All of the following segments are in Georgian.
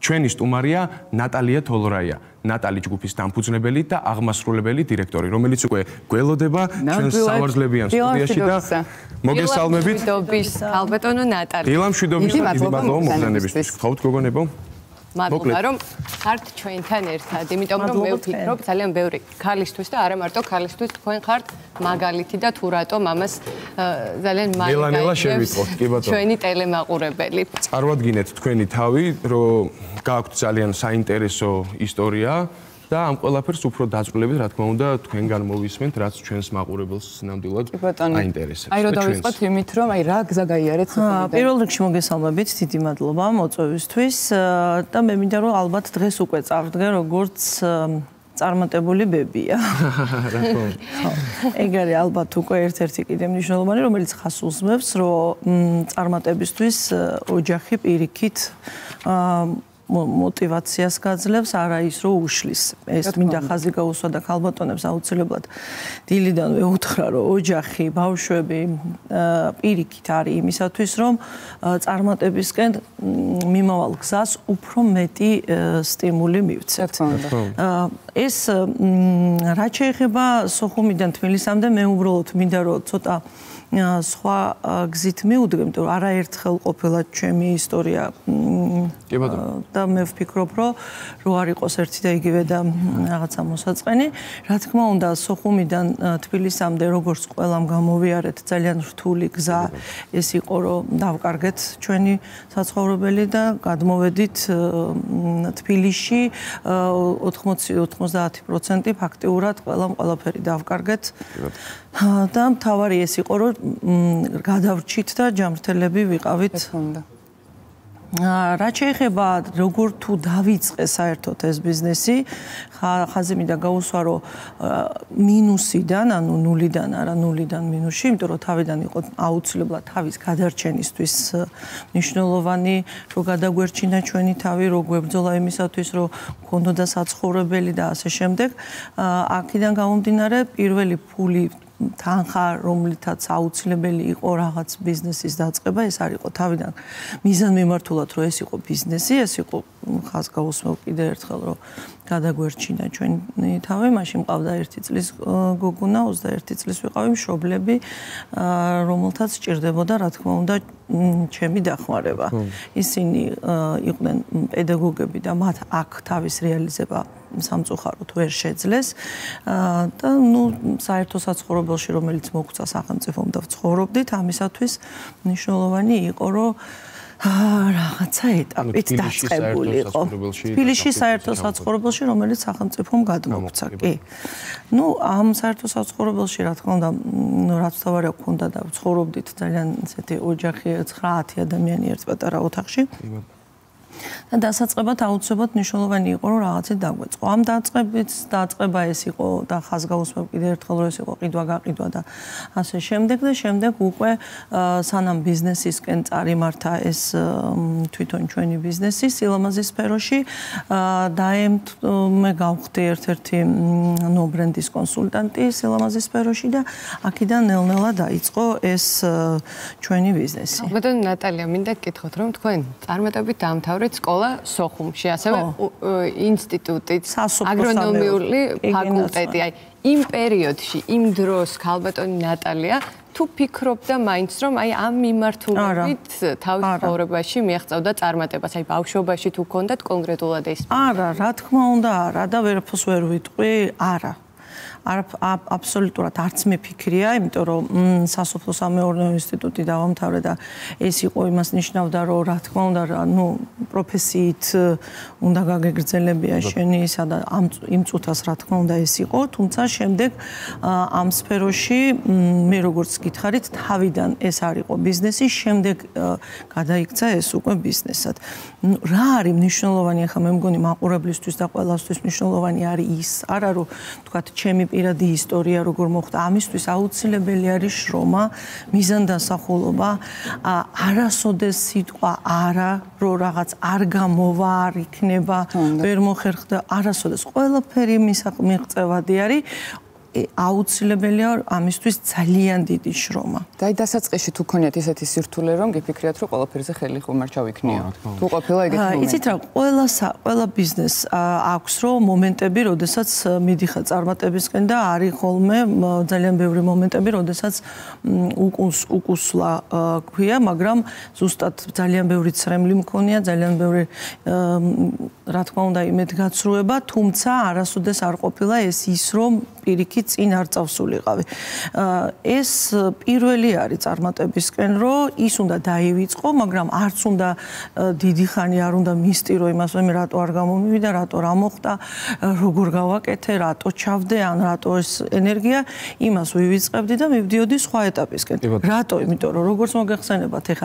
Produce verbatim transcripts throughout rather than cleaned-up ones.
ჩვენი სტუმარია ნატალია თოლორაია. ნატალი ჯგუფის დამფუძნებელი და აღმასრულებელი დირექტორი, რომელიც უკვე გველოდება ჩვენს სავარგლებიან სტუდიაში და მოგესალმებით. ალბათონო ნატალი. დილამშვიდობის და დიდი მადლობა მოგზაურობისთვის. გთხოვთ გოგონებო. მადლობა რომ ხართ ჩვენთან ერთად, იმიტომ რომ მე ვფიქრობ ძალიან ბევრი ქალისთვის და არა მარტო ქალისთვის თქვენ ხართ მაგალითი და თუ რატომ ამას ძალიან მაგალითი ჩვენი ტელემაყურებელი. წარმოადგინეთ თქვენი თავი, რომ გააქვთ ძალიან საინტერესო ისტორია და ამ ყველაფერს უფრო დაწვრილებით, რა თქმა უნდა, თქვენგან მოვისმენთ, რაც ჩვენს მაყურებელს ნამდვილად აინტერესებს. აი რომ დავიწყოთ იმით, რომ აი რა გზა გაიარეთ სოფლიდან. პირველ რიგში მოგესალმებით, დიდი მადლობა მოწვევისთვის და მე მინდა რომ ალბათ დღეს უკვე წავდგე როგორც წარმატებული ბებია. ეგ არის ალბათ უკვე ერთ-ერთი კიდე მნიშვნელოვანი, რომელიც ხასუზმებს, რომ წარმატებისთვის ოჯახი პირიქით мотивациას გაძლევს, არა ის რომ უშლის. ეს მინდა ხაზი გაუსვა და ქალბატონებს აუცილებლად დილიდანვე უთხრა, რომ ოჯახი, ბავშვები პირიქით არის იმისათვის, რომ წარმატებისკენ მიმავალ გზას უფრო მეტი სტიმული მივცეთ. ეს რაც შეეხება სოხუმიდან თბილისამდე, მე უბრალოდ მინდა რომ ცოტა სხვა გზით მივუდგე, იმიტომ რომ არაერთხელ ყოფილა ჩემი ისტორია და მე ვფიქრობ, რომ რო არ იყოს ერთი და იგივე და რაღაცა მოსაწყენი. რა თქმა უნდა, სოხუმიდან თბილისამდე როგორც ყველამ გამოვიარეთ ძალიან რთული გზა ეს იყო, რომ დავკარგეთ ჩვენი საცხოვრებელი და გადმოვედით თბილისში ოთხმოცი ოცდაათი პროცენტი ფაქტიურად ყველამ ყველაფერი დავკარგეთ. და მთავარი ეს იყო, რომ გადავრჩით და ჯანმრთელები ვიყავით. რაც შეეხება როგორ თუ დავიწყე საერთოდ ეს ბიზნესი, ხაზი მინდა გაუსვა, რომ მინუსიდან, ანუ ნულიდან, არა ნულიდან მინუსში, იმიტომ რომ თავიდან იყო აუცილებლად თავის გადარჩენისთვის მნიშვნელოვანი, რომ გადაგვერჩინა ჩვენი თავი, რომ გვებრძოლა იმისათვის, რომ გქონოდა საცხოვრებელი და ასე შემდეგ. აქედან გამომდინარე, პირველი ფული თანხა, რომლითაც აუცილებელი იყო რაღაც ბიზნესის დაწყება, ეს არ იყო თავიდან მიზანმიმართულად, რომ ეს იყო ბიზნესი, ეს იყო ხაზ გაუსმევ კიდე ერთხელ, რომ გადაგვერჩინა ჩვენი თავი, მაშინ მყავდა ერთი წლის გოგონა, ოცდაერთი წლის ვიყავი, მშობლები, რომელთაც სჭირდებოდა, რა თქმა უნდა, ჩემი დახმარება. ისინი იყვნენ პედაგოგები და მათ აქ თავის რეალიზება სამწუხაროდ ვერ შეძლეს და ნუ საერთო საცხოვრებელში, რომელიც მოგვცა სახელმწიფომ და ვცხოვრობდით, ამისათვის მნიშვნელოვანი იყო, რომ რაღაცა ეტაპით დაწყებული იყო. თბილისში საერთო საცხოვრებელში, რომელიც სახელმწიფომ გადმოგვცა, კი. ნუ ამ საერთო საცხოვრებელში, რა თქმა უნდა, რაც თავარი აქვს და ვცხოვრობდით ძალიან ესეთი ოჯახი ცხრაათი ადამიანი ერთ პატარა ოთახში. და დასაწყებად აუცილებლად მნიშვნელოვანი იყო, რომ რაღაცით დაგვეწყო. ამ დაწყებით დაწყება ეს იყო და ხაზგაუსმევ კიდე ერთხელ, რომ ეს იყო ყიდვა გაყიდვა და ასე შემდეგ და შემდეგ უკვე სანამ ბიზნესისკენ წარიმართა ეს თვითონ ჩვენი ბიზნესი სილამაზის სფეროში დაემთ მე გავხდი ერთ-ერთი ნო-ბრენდის კონსულტანტი სილამაზის სფეროში და აქედან ნელ-ნელა დაიწყო ეს ჩვენი ბიზნესი. ბატონო ნატალია, მინდა გკითხოთ, რომ თქვენ წარმატებით დაამთავრეთ სკოლა სოხუმში, ასევე ინსტიტუტიც, აგრონომიული ფაკულტეტი. აი, იმ პერიოდში, იმ დროს ქალბატონი ნატალია თუ ფიქრობდა მაინც რომ აი ამ მიმართულებით თავის ცხოვრებაში მიაღწევდა წარმატებას, აი ბავშვობაში თუ გქონდათ კონკრეტულად ეს? არა, რა თქმა უნდა, არა და ვერაფერს ვერ ვიტყვი, არა. არა აბსოლუტურად არც მე ფიქრია, იმიტომ რომ სასოფლო-სამეურნეო ინსტიტუტი დავამთავრე და ეს იყო იმას ნიშნავდა, რომ რა თქმა უნდა, ნუ პროფესიით უნდა გაგეგრძელებია შენი ისა და ამ იმ წუთას რა თქმა უნდა ეს იყო, თუმცა შემდეგ ამ სფეროში მე როგორც გითხარით, თავიდან ეს არ იყო ბიზნესი, შემდეგ გადაიქცა ეს უკვე ბიზნესად. რა არის მნიშვნელოვანი, ახლა მე მგონი მაყურებლისთვის და ყველასთვის მნიშვნელოვანი არის ის, არა რომ თქვათ ჩემი პირადი ისტორია როგორ მოხდა, ამისთვის აუცილებელი არის შრომა, მიზანდასახულობა, არასოდეს სიტყვა არა, რომ რაღაც არ გამოვა, არ იქნება, ვერ მოხერხდა, არასოდეს ყველაფერი მიღწევადი არის. აუცილებელია ამისთვის ძალიან დიდი შრომა. და აი დასაწყისში თუ გქონიათ ისეთი სირთულე, რომ გიფიქრიათ, რომ ყველაფერზე ხელი ხუმარჩა ვიქნიო. თუ ყოფილა ეგეთი მომენტი. იცით რა, ყველა ყველა ბიზნეს აქვს რომ მომენტები, როდესაც მიდიხარ წარმატებისკენ და არის ხოლმე ძალიან ბევრი მომენტები, როდესაც უკუს უკუსლა ქვია, მაგრამ ზუსტად ძალიან ბევრი ცრემლი მქონია, ძალიან ბევრი რა თქმა უნდა იმედგაცრუება, თუმცა არასოდეს არ ყოფილა ეს ის რომ პირიქით წინ არ წავსულიყავი. ეს პირველი არის წარმატებისკენ, რომ ის უნდა დაივიწყო, მაგრამ არც უნდა დიდი ხანი არ უნდა მისტირო იმას, რომ რატო არ გამომივიდა, რატო რა მოხდა, როგორ გავაკეთე, რატო ჩავდე, ან რატო ეს ენერგია, იმას ვივიწყებდი და მივდიოდი სხვა ეტაპისკენ. რატო? იმიტომ რომ როგორც მოგეხსენებათ, ეხა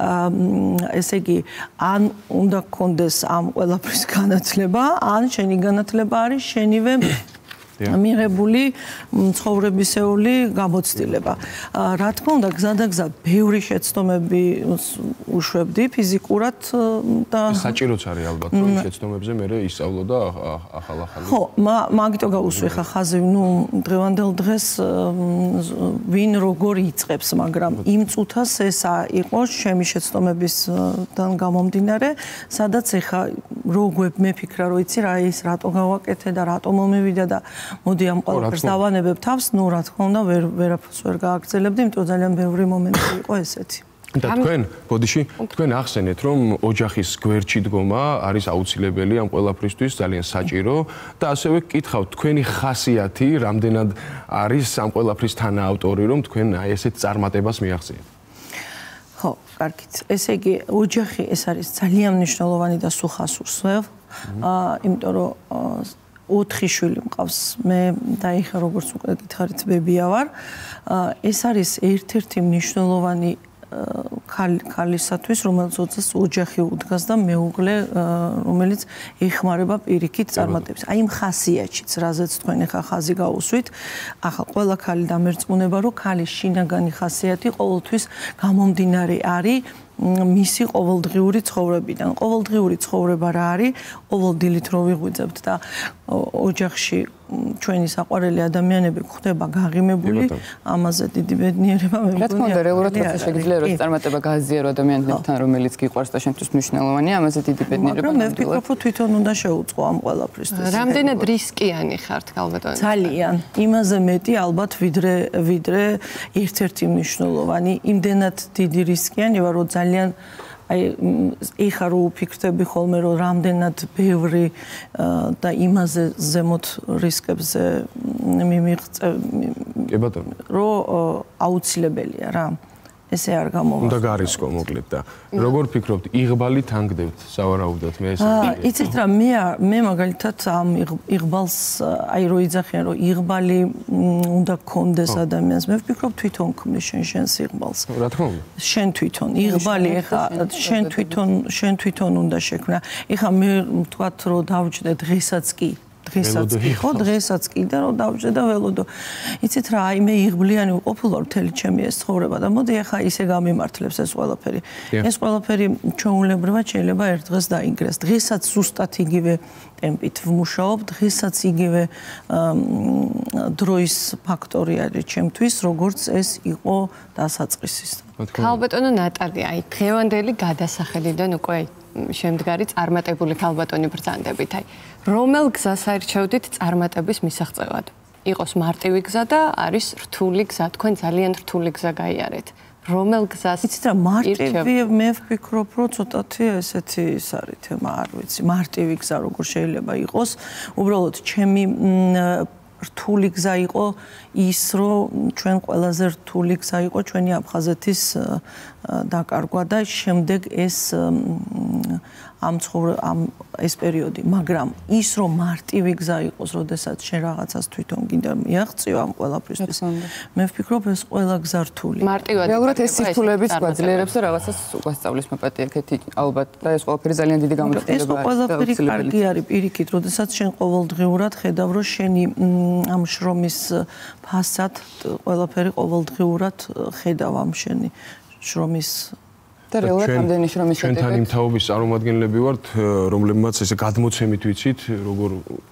ესე იგი, ან უნდა გქონდეს ამ ყველაფრის განათლება, ან შენი განათლება არის შენივე მიღებული ცხოვრებისეული გამოცდილება. რა თქმა უნდა, გზადაგზად ბევრი შეცდომები უშვებდი ფიზიკურად და საჭიროც არის ალბათ, რომ შეცდომებზე მე ისწავლო და ახალ-ახალი. ხო, მაგიტო გავუსვი ხა ხაზი, ნუ დღევანდელ დღეს ვინ როგორ იწყებს, მაგრამ იმ წუთას ეს იყო ჩემი შეცდომებისგან გამომდინარე, სადაც ეხა როგვებ მეფიქრა, რომ იცი რა ის რატო გავაკეთე და რატო მომივიდა და მოდი ამ ყველაფერს დავანებებ თავს, ნუ რა თქმა უნდა, ვერ ვერაფერს ვერ გააგრძელებდი, იმიტომ ძალიან ბევრი მომენტი იყო ესეთი. და თქვენ, ბოდიში, თქვენ ახსენეთ, რომ ოჯახის გვერდში დგომა არის აუცილებელი ამ ყველაფრისთვის, ძალიან საჭირო და ასევე გკითხავთ, თქვენი ხასიათი რამდენად არის ამ ყველაფრის თანაავტორი, რომ თქვენ აი ესეთ წარმატებას მიაღწიეთ? ხო, კარგით. ესე იგი, ოჯახი ეს არის ძალიან მნიშვნელოვანი და სუხას უსვევ, აა, იმიტომ რომ ოთხი შვილი მყავს მე და ეხლა როგორც უკვე გითხარით ბებია ვარ. ეს არის ერთ-ერთი მნიშვნელოვანი ქალისათვის, რომელიც ოცას ოჯახი უდგას და მეუღლე, რომელიც ეხმარება პირიქით წარმატებას. აი იმ ხასიათშიც, რაზეც თქვენ ეხლა ხაზი გაუსვით, ახლა ყველა ქალი დამერწმუნება, რომ ქალის შინაგანი ხასიათი ყოველთვის გამომდინარე არის მისი ყოველდღიური ცხოვრებიდან. ყოველდღიური ცხოვრება რა არის? ყოველდილით რო ვიღვიძებთ და ოჯახში ჩვენი საყვარელი ადამიანები ხდება გაღიმებული, ამაზე დიდი ბედნიერება მე მგონია. რა თქმა უნდა, რეალურად როცა შეგიძლია რომ წარმატება გააზიარო ადამიანებთან, რომელიც გიყვარს და შენთვის მნიშვნელოვანია, ამაზე დიდი ბედნიერება. მაგრამ მე ვფიქრობ, რომ თვითონ უნდა შეუწყო ამ ყველაფრისთვის. რამდენად რისკიანი ხართ ქალბატონი? ძალიან. იმაზე მეტი ალბათ ვიდრე ვიდრე ერთ-ერთი მნიშვნელოვანი, იმდენად დიდი რისკიანი ვარ, რომ ძალიან აი ეხა რო ვფიქრდები ხოლმე რომ რამდენად ბევრი და იმაზე ზემოთ რისკებზე მიმიღწე კი ბატონო რომ აუცილებელია რა ესე არ გამოვა. უნდა გარისკო მოკლედ და როგორ ფიქრობთ იღბალი თანგდებთ სავარაუდოდ მე ესე ვიტყვი. იცით რა მე მე მაგალითად ამ იღბალს აი რო იძახიან რომ იღბალი უნდა გქონდეს ადამიანს მე ვფიქრობ თვითონ ქმნის შენ შენს იღბალს. რა თქმა უნდა. შენ თვითონ იღბალი ეხა შენ თვითონ შენ თვითონ უნდა შექმნა. ეხა მე ვთქვათ რომ დავჯდე დღესაც კი დღესაც კი ხო დღესაც კი და რომ დავჯდე და ველოდო. იცით რა აი მე იღბლიანი ვყოფილვარ მთელი ჩემი ეს ცხოვრება და მოდი ახლა ისე გამიმართლებს ეს ყველაფერი. ეს ყველაფერი ჩვეულებრივად შეიძლება ერთ დღეს დაინგრეს. დღესაც ზუსტად იგივე ტემპით ვმუშაობ, დღესაც იგივე დროის ფაქტორი არის ჩემთვის, როგორც ეს იყო დასაწყისის. ქალბატონო ნატალია, აი დღევანდელი გადასახედიდან უკვე შემდგარი წარმატებული ქალბატონი ბრძანდებით. აი რომელ გზას არჩევდით წარმატების მისაღწევად? იყოს მარტივი გზა და არის რთული გზა, თქვენ ძალიან რთული გზა გაიარეთ. რომელ გზას? იცით რა, მარტივი მე ვფიქრობ, რომ ცოტათი ესეთი ის არის თემა, არ ვიცი, მარტივი გზა როგორ შეიძლება იყოს. უბრალოდ ჩემი რთული გზა იყო ის, რომ ჩვენ ყველაზე რთული გზა იყო ჩვენი აფხაზეთის დაკარგვა და შემდეგ ეს ამ ცხოვრ ამ ეს პერიოდი, მაგრამ ის რომ მარტივი გზა იყოს, როდესაც შენ რაღაცას თვითონ გინდა მიაღწიო ამ ყველაფრისთვის. მე ვფიქრობ ეს ყველა გზა რთული. მარტივად. რეალურად ეს სირთულეებიც გვაძლიერებს და რაღაცას უგასწავლის მოპატიაკეთი ალბათ და ეს ყველაფერი ძალიან დიდი გამოცდილება არის. ეს ყველაფერი კარგი არის პირიქით, როდესაც შენ ყოველდღიურად ხედავ, რომ შენი ამ შრომის ფასად ყველაფერი ყოველდღიურად ხედავ ამ შენი შრომის და რეალურად ამდენი შრომის შედეგად ჩვენთან იმ თაობის წარმომადგენლები ვართ, რომლებმაც ესე გადმოცემით ვიცით, როგორ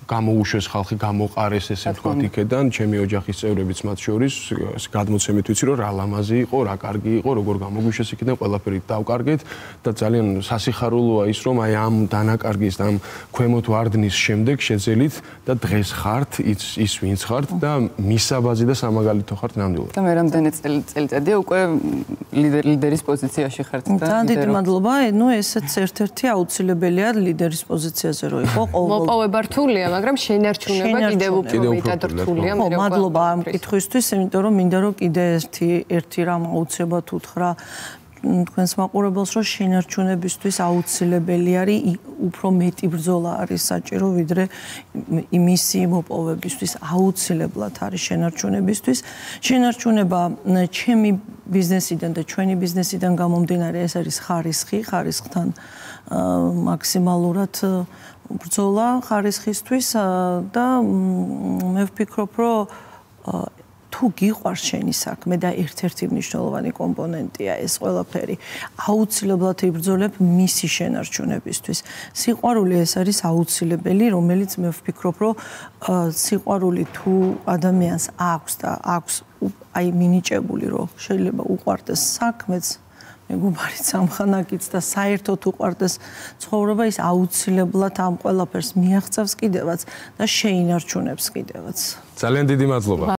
გამოუშვეს ხალხი, გამოყარეს ესე ვთქვათ იქედან, ჩემი ოჯახის წევრებიც მათ შორის გადმოცემით ვიცი, რომ რა ლამაზი იყო, რა კარგი იყო, როგორ გამოგვიშვეს იქედან, ყველაფერი დავკარგეთ და ძალიან სასიხარულოა ის, რომ აი ამ დანაკარგის, ამ ქვემოთ ვარდნის შემდეგ შეძელით და დღეს ხართ ის ის ვინც ხართ და მისაბაძი და სამაგალითო ხართ ნამდვილად. და მე რამდენი წელიწადია უკვე ლიდერის პოზიციაში ხართ და ძალიან დიდი მადლობა. ნუ ესეც ერთ-ერთი აუცილებელია ლიდერის პოზიციაზე რო იყო ყოველ მოპოვება რთულია, მაგრამ შენარჩუნება კიდევ უფრო მეტად რთულია. მე მადლობა ამ კითხვისთვის, იმიტომ რომ მინდა რომ კიდე ერთი ერთი რამ აუცილებლად უთხრა თქვენს მაყურებელს, რომ შენარჩუნებისთვის აუცილებელი არის უფრო მეტი ბრძოლა არის საჭირო, ვიდრე იმისი მოპოვებისთვის აუცილებლად არის შენარჩუნებისთვის. შენარჩუნება ჩემი ბიზნესიდან და ჩვენი ბიზნესიდან გამომდინარე ეს არის ხარისხი, ხარისხთან მაქსიმალურად ბრძოლა ხარისხისთვის და მე ვფიქრობ, რომ თუ გიყვარს შენი საქმე და ერთ-ერთი მნიშვნელოვანი კომპონენტია ეს ყველაფერი, აუცილებლად იბრძოლებ მისი შენარჩუნებისთვის. სიყვარული ეს არის აუცილებელი, რომელიც მე ვფიქრობ, რომ სიყვარული თუ ადამიანს აქვს და აქვს აი მინიჭებული, რომ შეიძლება უყვარდეს საქმეც, მეგობარიც ამხანაგიც და საერთოდ უყვარდეს ცხოვრება, ის აუცილებლად ამ ყველაფერს მიაღწევს კიდევაც და შეინარჩუნებს კიდევაც. ძალიან დიდი მადლობა.